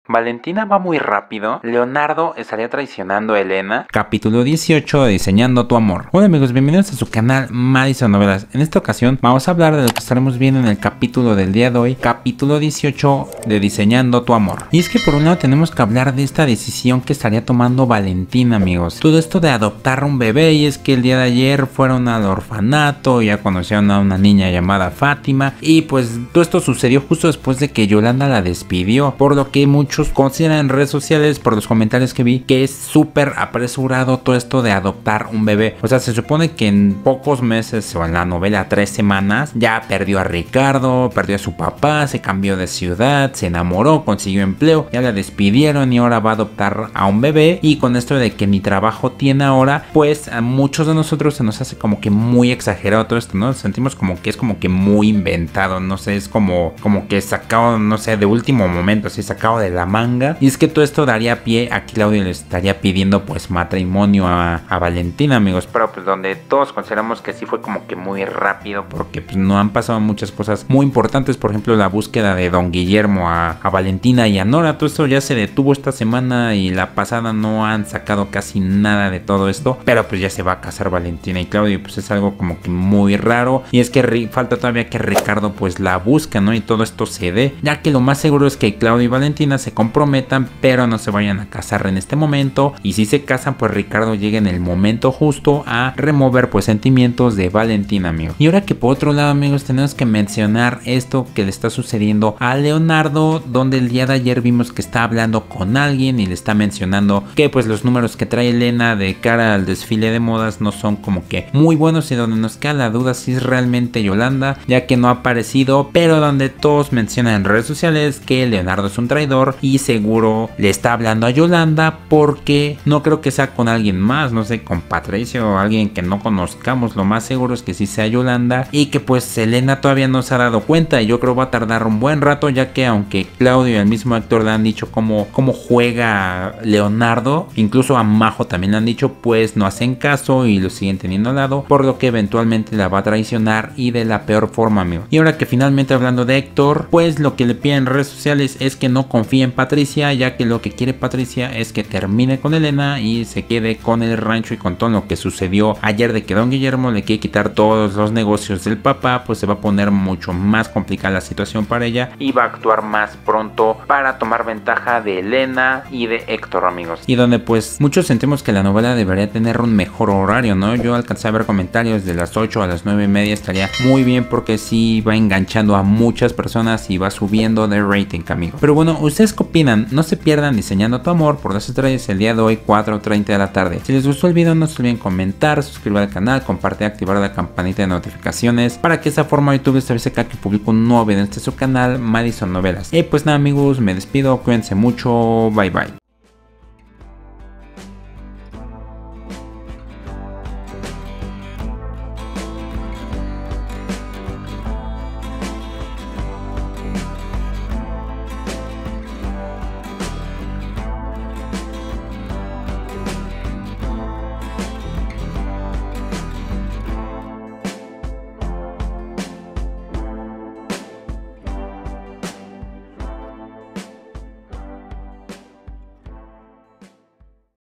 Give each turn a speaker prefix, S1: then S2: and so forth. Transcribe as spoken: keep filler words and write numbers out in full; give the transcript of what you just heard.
S1: Valentina va muy rápido, Leonardo estaría traicionando a Elena. Capítulo dieciocho de Diseñando tu amor. Hola amigos, bienvenidos a su canal Madison Novelas. En esta ocasión vamos a hablar de lo que estaremos viendo en el capítulo del día de hoy, capítulo dieciocho de Diseñando tu amor. Y es que por un lado tenemos que hablar de esta decisión que estaría tomando Valentina, amigos. Todo esto de adoptar un bebé, y es que el día de ayer fueron al orfanato, ya conocieron a una niña llamada Fátima, y pues todo esto sucedió justo después de que Yolanda la despidió, por lo que muchos consideran en redes sociales, por los comentarios que vi, que es súper apresurado todo esto de adoptar un bebé. O sea, se supone que en pocos meses, o en la novela tres semanas, ya perdió a Ricardo, perdió a su papá, se cambió de ciudad, se enamoró, consiguió empleo, ya la despidieron y ahora va a adoptar a un bebé. Y con esto de que ni trabajo tiene ahora, pues a muchos de nosotros se nos hace como que muy exagerado todo esto, ¿no? Sentimos como que es como que muy inventado, no sé, es como, como que sacado, no sé, de último momento, así sacado de la manga. Y es que todo esto daría pie a Claudio le estaría pidiendo pues matrimonio a, a Valentina, amigos, pero pues donde todos consideramos que sí fue como que muy rápido, porque pues no han pasado muchas cosas muy importantes. Por ejemplo, la búsqueda de don Guillermo a, a Valentina y a Nora, todo esto ya se detuvo esta semana y la pasada no han sacado casi nada de todo esto, pero pues ya se va a casar Valentina y Claudio, y pues es algo como que muy raro. Y es que falta todavía que Ricardo pues la busca, ¿no? Y todo esto se dé, ya que lo más seguro es que Claudio y Valentina se comprometan, pero no se vayan a casar en este momento. Y si se casan, pues Ricardo llega en el momento justo a remover pues sentimientos de Valentina, amigos. Y ahora que por otro lado, amigos, tenemos que mencionar esto que le está sucediendo a Leonardo, donde el día de ayer vimos que está hablando con alguien y le está mencionando que pues los números que trae Elena de cara al desfile de modas no son como que muy buenos, y donde nos queda la duda si es realmente Yolanda, ya que no ha aparecido, pero donde todos mencionan en redes sociales que Leonardo es un traidor y seguro le está hablando a Yolanda, porque no creo que sea con alguien más, no sé, con Patricia o alguien que no conozcamos. Lo más seguro es que sí sea Yolanda, y que pues Elena todavía no se ha dado cuenta, y yo creo va a tardar un buen rato, ya que aunque Claudio y el mismo actor le han dicho cómo, cómo juega Leonardo, incluso a Majo también le han dicho, pues no hacen caso y lo siguen teniendo al lado, por lo que eventualmente la va a traicionar, y de la peor forma, amigo. Y ahora que finalmente, hablando de Héctor, pues lo que le piden en redes sociales es que no confíe en Patricia, ya que lo que quiere Patricia es que termine con Elena y se quede con el rancho, y con todo lo que sucedió ayer de que don Guillermo le quiere quitar todos los negocios del papá, pues se va a poner mucho más complicada la situación para ella, y va a actuar más pronto para tomar ventaja de Elena y de Héctor, amigos. Y donde pues muchos sentimos que la novela debería tener un mejor horario, ¿no? Yo alcancé a ver comentarios de las ocho a las nueve y media, estaría muy bien, porque sí va enganchando a muchas personas y va subiendo de rating, amigos. Pero bueno, ¿ustedes qué opinan? No se pierdan Diseñando tu amor por dos estrellas el día de hoy, cuatro treinta de la tarde. Si les gustó el video, no se olviden comentar, suscribir al canal, compartir, activar la campanita de notificaciones, para que de esa forma YouTube les avise cada que publico un nuevo video en este su canal Madison Novelas. Y pues nada, amigos, me despido, cuídense mucho, bye bye.